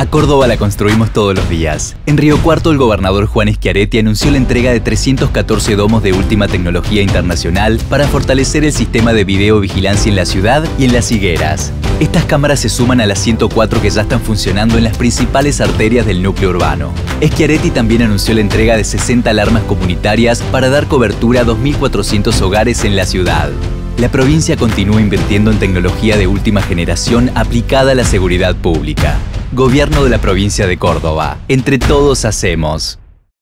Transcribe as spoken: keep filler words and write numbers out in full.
Córdoba la construimos todos los días. En Río Cuarto, el gobernador Juan Schiaretti anunció la entrega de trescientos catorce domos de última tecnología internacional para fortalecer el sistema de videovigilancia en la ciudad y en las higueras. Estas cámaras se suman a las ciento cuatro que ya están funcionando en las principales arterias del núcleo urbano. Schiaretti también anunció la entrega de sesenta alarmas comunitarias para dar cobertura a dos mil cuatrocientos hogares en la ciudad. La provincia continúa invirtiendo en tecnología de última generación aplicada a la seguridad pública. Gobierno de la provincia de Córdoba. Entre todos hacemos.